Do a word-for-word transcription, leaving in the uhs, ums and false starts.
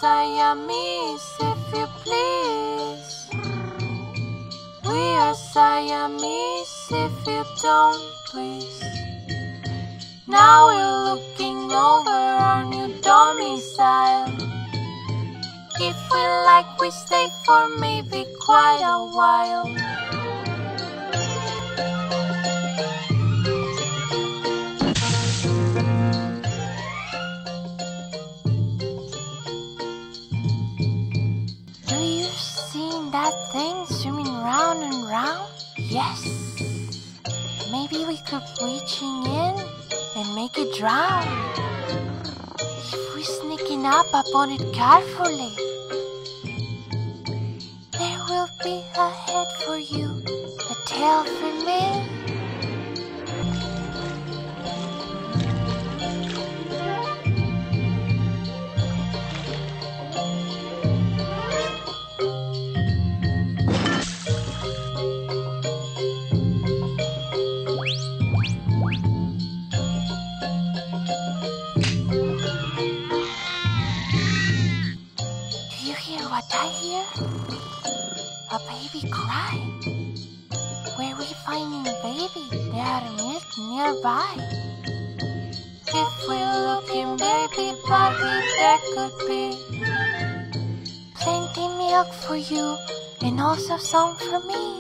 Siamese, if you please. We are Siamese, if you don't please. Now we're looking over our new domicile. If we like, we stay for maybe quite a while. Do you see that thing swimming round and round? Yes. Maybe we could reaching in and make it drown. If we sneaking up upon it carefully, there will be a head for you, a tail for me. What I hear? A baby cry. Where we finding baby? There are milk nearby. If we're looking baby body, there could be plenty milk for you and also some for me.